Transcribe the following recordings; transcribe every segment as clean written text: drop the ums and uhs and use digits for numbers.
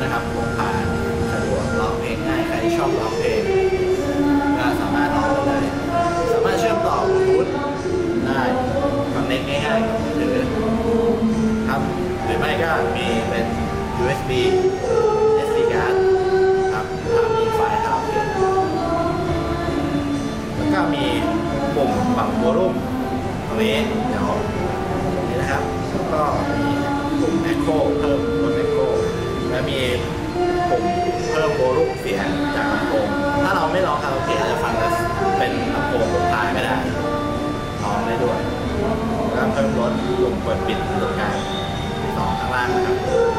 นะครับพกพาสะดวกร้องเพลงง่ายใครชอบร้องเพลงก็สามารถร้องได้เลยสามารถเชื่อมต่อบลูทูธได้คอนเนคง่ายๆกับมือถือครับหรือไม่ก็มีเป็น USB SD card ครับมีไฟล์คาราโอเกะแล้วก็มีปุ่มปรับวอลลุ่มตรงนี้เดี๋ยวนี่นะครับแล้วก็มีปุ่ม Echo เพิ่มลด Echo และมีปุ่มเพิ่มวอลลุ่มเสียงจากลำโพงถ้าเราไม่ร้องคาราโอเกะจะฟังเป็นลำโพงพายไม่ได้ร้องได้ด้วยแล้วเพิ่มลดปุ่มเปิดปิดตรงกลางข้างล่างนะครับ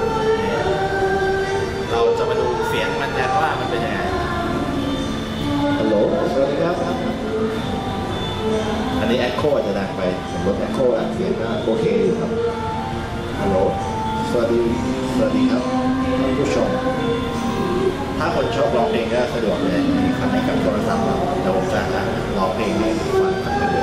เราจะมาดูเสียงมันกันว่ามันเป็นยังไงฮัลโหลสวัสดีครับอันนี้ Echo อาจจะดังไปผมลด Echo แล้วเสียงก็โอเคอยู่ครับฮัลโหลสวัสดีครับท่านผู้ชมถ้าคนชอบร้องเพลงก็สะดวกเลยคอนเนคกับโทรศัพท์เราเดี๋ยวผมจะร้องเพลงให้ฟังทั้งเดือน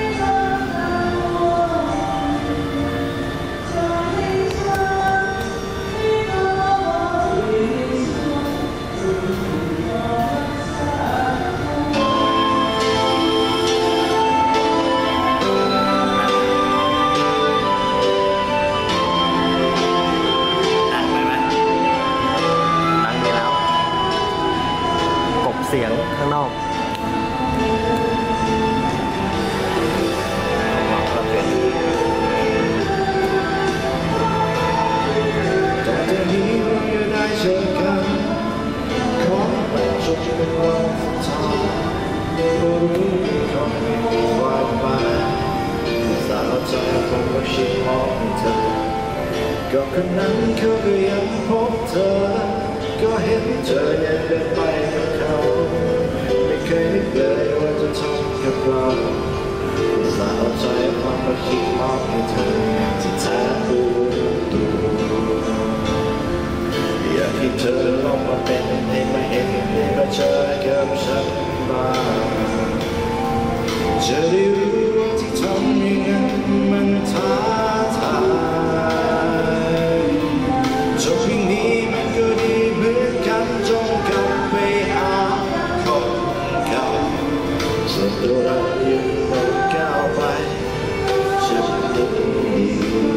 เสียงข้างนอกก็คนนั้นเขาก็ยังพบเธอก็เห็นเธอยังเดินไปกับเขาไม่เคยนึกเลยว่าจะทำกับเราสาวใจความรักคิดมอบให้เธอที่แท้รู้ตัวอยากให้เธอลองมาเป็นให้มาเห็นให้มาเจอกับฉันบ้างจะได้รู้ว่าที่ทำอย่างนั้นมันท้าทายจบอย่างนี้มันก็ดีเหมือนกันจงกลับไปหาคนเก่าส่วนตัวเรายังไม่ก้าวไปฉันยังดี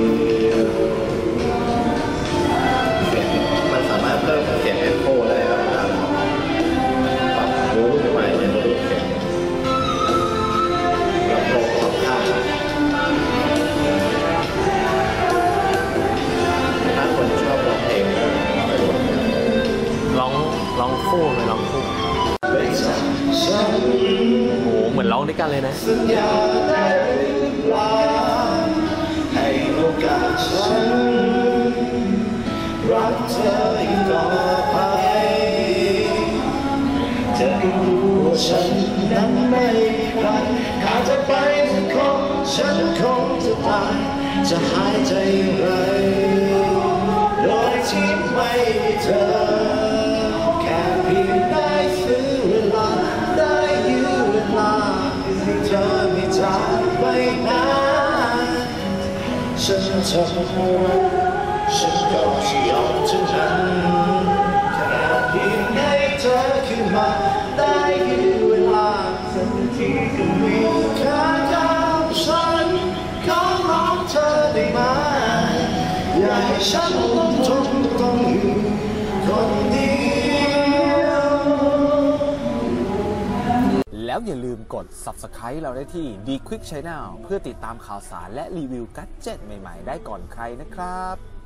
มันสามารถเพิ่มเสียง Echo ได้ครับปรับวอลลุ่มใหม่เป็นวอลลุ่มเสียงลำโพงสองข้างถ้าคนชอบร้องเพลงร้องคู่เลยร้องคู่โอ้โหเหมือนร้องด้วยกันเลยนะสัญญาได้หรือเปล่าให้โอกาสฉันรักเธออีกต่อไปเธอรู้ว่าฉันนั้นไม่พลันหากจะไปสักคนฉันคงจะตายจะหายใจอย่างไรโดยที่ไม่มีเธอแค่เพียงได้ซื้อเวลาได้ยื้อเวลาให้เธอไม่จากไปนานฉันทำฉันก็จะยอมทั้งนั้นแค่เพียงให้เธอขึ้นมาได้ยื้อเวลาสักทีก็มีค่ากับฉันขอร้องเธอได้ไหมอย่าให้ฉันต้องอยู่คนเดียวแล้วอย่าลืมกด Subscribe เราได้ที่ D Quick Channel เพื่อติดตามข่าวสารและรีวิวกัดเจ็ตใหม่ๆได้ก่อนใครนะครับ